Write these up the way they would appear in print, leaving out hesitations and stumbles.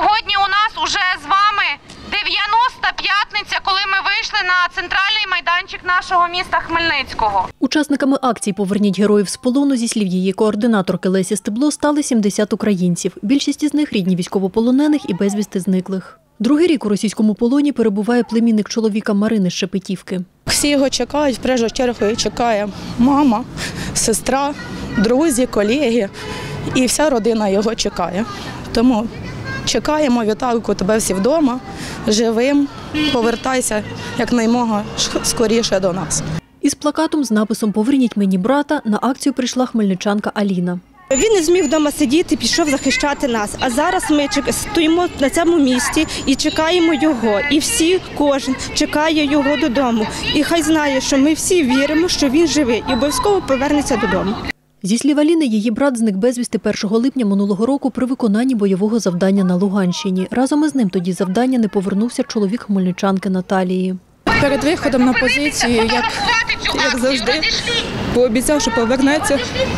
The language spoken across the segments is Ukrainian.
Сьогодні у нас уже з вами 90-та п'ятниця, коли ми вийшли на центральний майданчик нашого міста Хмельницького. Учасниками акції «Поверніть героїв з полону», зі слів її координаторки Лесі Стебло, стали 70 українців. Більшість із них – рідні військовополонених і безвісти зниклих. Другий рік у російському полоні перебуває племінник чоловіка Марини з Шепетівки. Всі його чекають, в першу чергу чекає мама, сестра, друзі, колеги і вся родина його чекає. Тому чекаємо, Віталку, тебе всі вдома, живим, повертайся якнаймога скоріше до нас. Із плакатом з написом «Поверніть мені брата» на акцію прийшла хмельничанка Аліна. Він не зміг вдома сидіти, пішов захищати нас. А зараз ми стоїмо на цьому місці і чекаємо його. І всі, кожен чекає його додому. І хай знає, що ми всі віримо, що він живий і обов'язково повернеться додому. Зі слів Аліни, її брат зник безвісти 1 липня минулого року при виконанні бойового завдання на Луганщині. Разом із ним тоді завдання не повернувся чоловік хмельничанки Наталії. Перед виходом на позицію, як завжди, пообіцяв, що повернеться.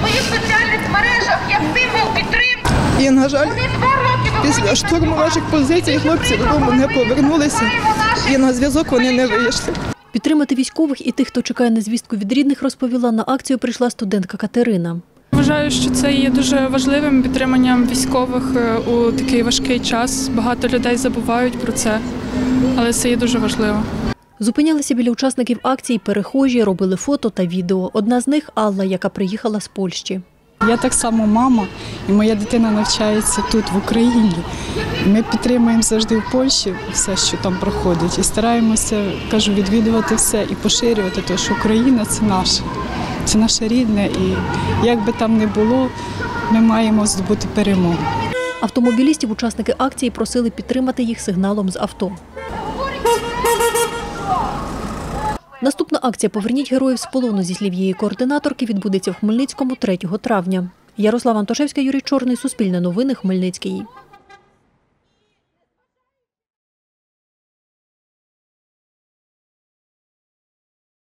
І, на жаль, після штурму наших позицій хлопці додому не повернулися і на зв'язок вони не вийшли. Підтримати військових і тих, хто чекає на звістку від рідних, розповіла, на акцію прийшла студентка Катерина. Вважаю, що це є дуже важливим підтриманням військових у такий важкий час. Багато людей забувають про це, але це є дуже важливо. Зупинялися біля учасників акції перехожі, робили фото та відео. Одна з них – Алла, яка приїхала з Польщі. Я так само мама, і моя дитина навчається тут, в Україні. Ми підтримуємо завжди в Польщі все, що там проходить. І стараємося, кажу, відвідувати все і поширювати те, що Україна – це наше рідне. І як би там не було, ми маємо здобути перемогу. Автомобілістів учасники акції просили підтримати їх сигналом з авто. Наступна акція «Поверніть героїв з полону», зі слів її координаторки, відбудеться в Хмельницькому 3 травня. Ярослава Антошевська, Юрій Чорний, Суспільне новини, Хмельницький.